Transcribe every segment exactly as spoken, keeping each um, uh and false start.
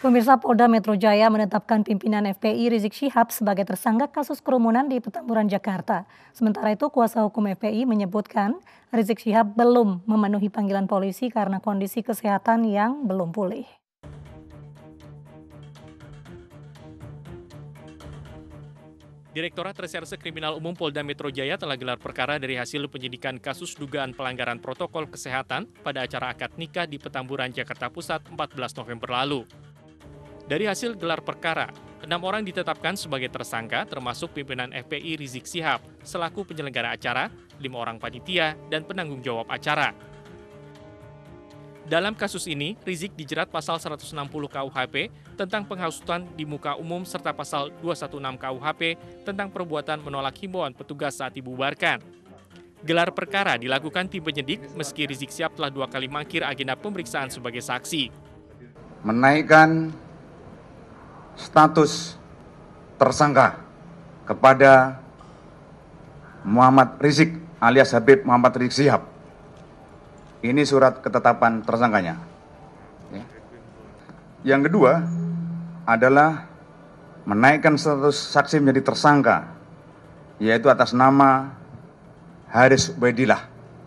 Pemirsa, Polda Metro Jaya menetapkan pimpinan F P I Rizik Syihab sebagai tersangka kasus kerumunan di Petamburan, Jakarta. Sementara itu, kuasa hukum F P I menyebutkan Rizik Syihab belum memenuhi panggilan polisi karena kondisi kesehatan yang belum pulih. Direktorat Reserse Kriminal Umum Polda Metro Jaya telah gelar perkara dari hasil penyidikan kasus dugaan pelanggaran protokol kesehatan pada acara akad nikah di Petamburan, Jakarta Pusat empat belas November lalu. Dari hasil gelar perkara, enam orang ditetapkan sebagai tersangka termasuk pimpinan F P I Rizik Syihab selaku penyelenggara acara, lima orang panitia, dan penanggung jawab acara. Dalam kasus ini, Rizik dijerat pasal seratus enam puluh K U H P tentang penghasutan di muka umum serta pasal dua ratus enam belas K U H P tentang perbuatan menolak himbauan petugas saat dibubarkan. Gelar perkara dilakukan tim penyidik meski Rizik Syihab telah dua kali mangkir agenda pemeriksaan sebagai saksi. Menaikkan status tersangka kepada Muhammad Rizik alias Habib Muhammad Rizik Syihab. Ini surat ketetapan tersangkanya. Ya. Yang kedua adalah menaikkan status saksi menjadi tersangka, yaitu atas nama Haris Ubaidillah.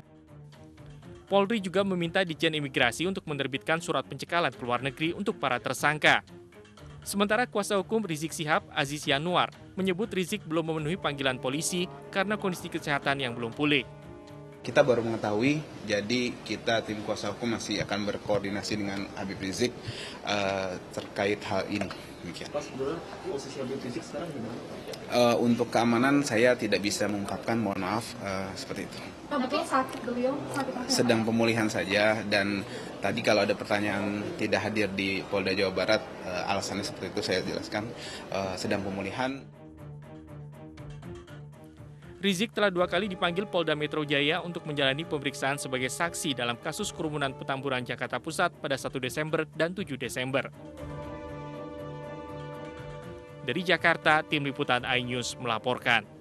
Polri juga meminta Ditjen Imigrasi untuk menerbitkan surat pencekalan ke luar negeri untuk para tersangka. Sementara kuasa hukum Rizik Syihab, Aziz Yanuar, menyebut Rizik belum memenuhi panggilan polisi karena kondisi kesehatan yang belum pulih. Kita baru mengetahui, jadi kita tim kuasa hukum masih akan berkoordinasi dengan Habib Rizik uh, terkait hal ini. Demikian. Pas sebenarnya posisi Habib Rizik sekarang gimana? Uh, untuk keamanan saya tidak bisa mengungkapkan, mohon maaf uh, seperti itu. Tapi sakit beliau, sakit apa? Sedang pemulihan saja, dan tadi kalau ada pertanyaan tidak hadir di Polda Jawa Barat, uh, alasannya seperti itu saya jelaskan, uh, sedang pemulihan. Rizik telah dua kali dipanggil Polda Metro Jaya untuk menjalani pemeriksaan sebagai saksi dalam kasus kerumunan Petamburan, Jakarta Pusat pada satu Desember dan tujuh Desember. Dari Jakarta, tim liputan iNews melaporkan.